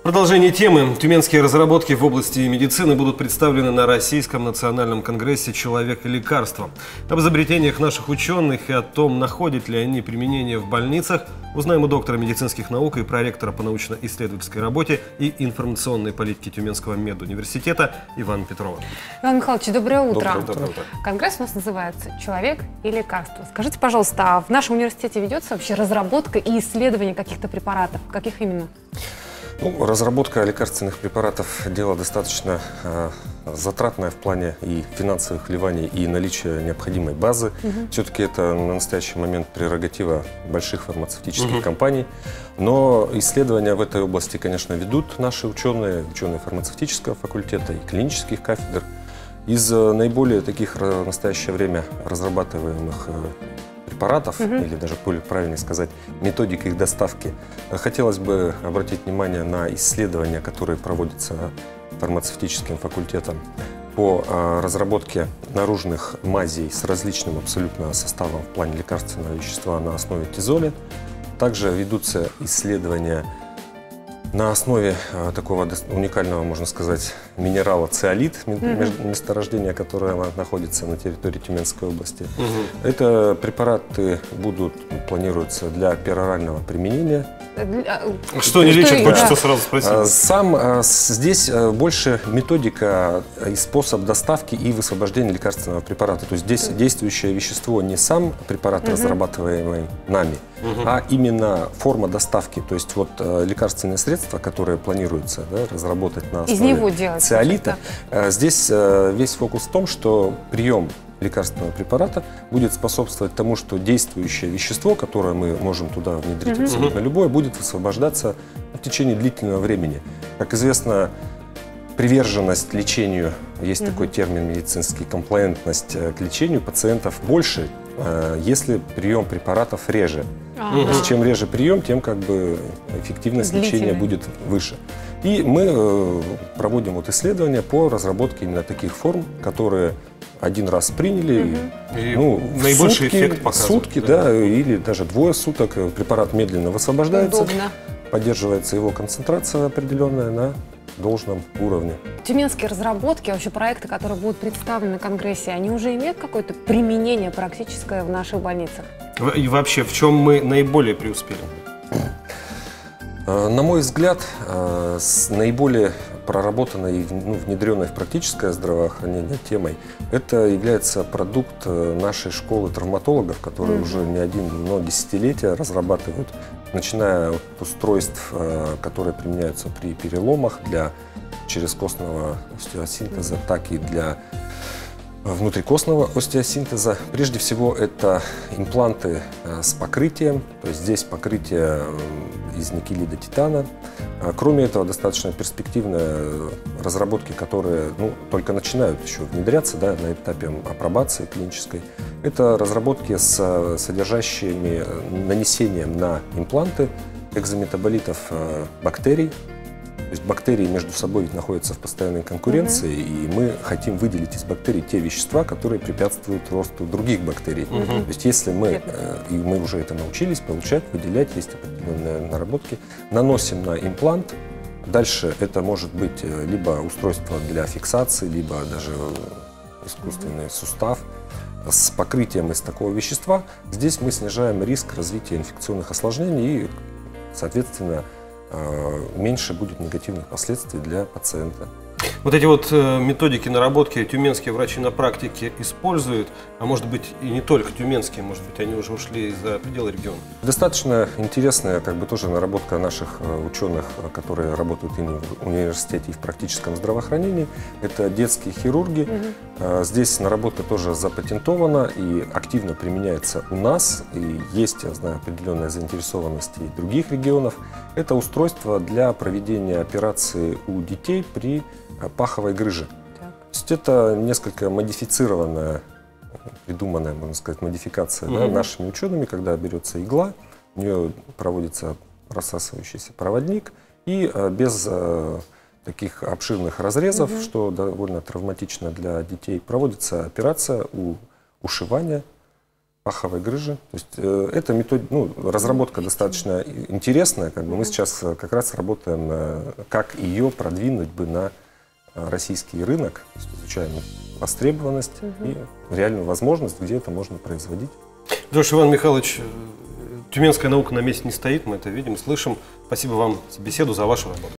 Продолжение темы. Тюменские разработки в области медицины будут представлены на Российском национальном конгрессе «Человек и лекарства». Об изобретениях наших ученых и о том, находят ли они применение в больницах, узнаем у доктора медицинских наук и проректора по научно-исследовательской работе и информационной политике Тюменского медуниверситета Ивана Петрова. Иван Михайлович, доброе утро. Доброе утро. Конгресс у нас называется «Человек и лекарства». Скажите, пожалуйста, а в нашем университете ведется вообще разработка и исследование каких-то препаратов? Каких именно? Ну, разработка лекарственных препаратов – дело достаточно затратное в плане и финансовых вливаний, и наличия необходимой базы. Все-таки это на настоящий момент прерогатива больших фармацевтических компаний. Но исследования в этой области, конечно, ведут наши ученые, ученые фармацевтического факультета и клинических кафедр. Из наиболее таких в настоящее время разрабатываемых препаратов, или даже более правильно сказать, методик их доставки, хотелось бы обратить внимание на исследования, которые проводятся фармацевтическим факультетом по разработке наружных мазей с различным абсолютно составом в плане лекарственного вещества на основе тизоля. Также ведутся исследования на основе такого уникального, можно сказать, минерала циолит, месторождение, которое находится на территории Тюменской области. Это препараты планируются для перорального применения. Что они лечат, хочется сразу спросить. Здесь больше методика и способ доставки и высвобождения лекарственного препарата. То есть здесь действующее вещество не сам препарат, разрабатываемый нами, а именно форма доставки. То есть вот лекарственные средства, которые планируется разработать на основе циолита. Здесь весь фокус в том, что прием лекарственного препарата будет способствовать тому, что действующее вещество, которое мы можем туда внедрить абсолютно любое, будет высвобождаться в течение длительного времени. Как известно, приверженность лечению, есть такой термин медицинский, комплаентность к лечению пациентов больше, если прием препаратов реже. То есть, чем реже прием, тем как бы эффективность лечения будет выше. И мы проводим вот исследования по разработке именно таких форм, которые один раз приняли, наибольший эффект показывают. Сутки, или даже двое суток препарат медленно высвобождается, поддерживается его концентрация определенная на должном уровне. Тюменские разработки, вообще проекты, которые будут представлены на Конгрессе, они уже имеют какое-то применение практическое в наших больницах? И вообще, в чем мы наиболее преуспели? На мой взгляд, наиболее проработанной и внедренной в практическое здравоохранение темой, это является продукт нашей школы травматологов, которые уже не одно десятилетие разрабатывают, начиная от устройств, которые применяются при переломах для черезкостного остеосинтеза, так и для внутрикостного остеосинтеза. Прежде всего, это импланты с покрытием, то есть здесь покрытие из никелида титана. Кроме этого, достаточно перспективные разработки, которые только начинают еще внедряться на этапе апробации клинической. Это разработки с содержащими нанесением на импланты экзометаболитов бактерий. То есть бактерии между собой находятся в постоянной конкуренции, и мы хотим выделить из бактерий те вещества, которые препятствуют росту других бактерий. То есть если мы, и мы уже это научились получать, выделять, есть определенные наработки, наносим на имплант, дальше это может быть либо устройство для фиксации, либо даже искусственный сустав с покрытием из такого вещества. Здесь мы снижаем риск развития инфекционных осложнений и, соответственно, меньше будет негативных последствий для пациента. Вот эти вот методики, наработки тюменские врачи на практике используют, а может быть и не только тюменские, может быть они уже ушли за пределы региона. Достаточно интересная тоже наработка наших ученых, которые работают и в университете, и в практическом здравоохранении. Это детские хирурги. Здесь наработка тоже запатентована и активно применяется у нас. И есть, я знаю, определенная заинтересованность и других регионов. Это устройство для проведения операции у детей при паховой грыже. То есть это несколько модифицированная, придуманная, можно сказать, модификация нашими учеными, когда берется игла, у нее проводится рассасывающийся проводник, и без таких обширных разрезов, что довольно травматично для детей, проводится операция ушивания паховой грыжи. То есть эта разработка достаточно интересная. Как бы мы сейчас как раз работаем, как ее продвинуть бы на российский рынок, то есть изучаем востребованность и реальную возможность, где это можно производить. Потому что, Иван Михайлович, тюменская наука на месте не стоит, мы это видим, слышим. Спасибо вам за беседу, за вашу работу.